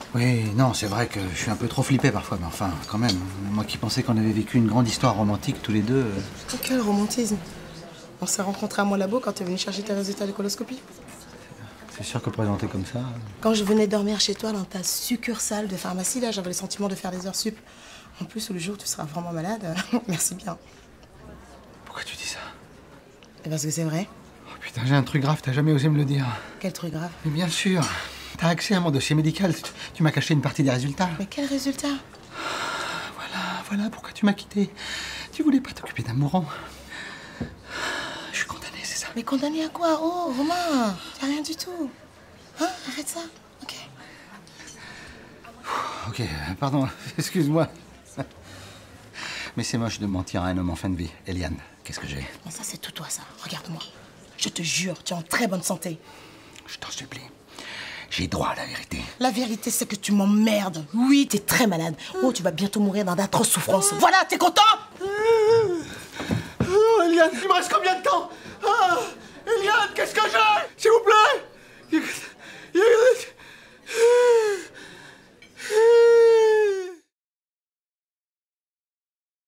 Oui, non, c'est vrai que je suis un peu trop flippé parfois, mais enfin, quand même. Moi qui pensais qu'on avait vécu une grande histoire romantique tous les deux. Quel romantisme. On s'est rencontrés à mon labo quand tu es venu chercher tes résultats de coloscopie. C'est sûr que présenté comme ça... Quand je venais dormir chez toi dans ta succursale de pharmacie, là, j'avais le sentiment de faire des heures sup. En plus, le jour où tu seras vraiment malade, merci bien. Pourquoi tu dis ça? Parce que c'est vrai. Oh putain, j'ai un truc grave, t'as jamais osé me le dire. Quel truc grave. Mais bien sûr, t'as accès à mon dossier médical, tu m'as caché une partie des résultats. Mais quel résultat? Voilà pourquoi tu m'as quitté. Tu voulais pas t'occuper d'un mourant. Je suis condamné, c'est ça. Mais condamné à quoi? Oh, Romain, t'as rien du tout. Hein? Arrête ça, ok. Ok, pardon, excuse-moi. Mais c'est moche de mentir à un homme en fin de vie. Eliane, qu'est-ce que j'ai? Mais ça, c'est tout toi, ça. Regarde-moi. Je te jure, tu es en très bonne santé. Je t'en supplie. J'ai droit à la vérité. La vérité, c'est que tu m'emmerdes. Oui, t'es très malade. Oh, tu vas bientôt mourir dans d'atroces souffrances. Voilà, t'es content? Oh, Eliane, il me reste combien de temps? Ah, Eliane, qu'est-ce que j'ai? S'il vous plaît!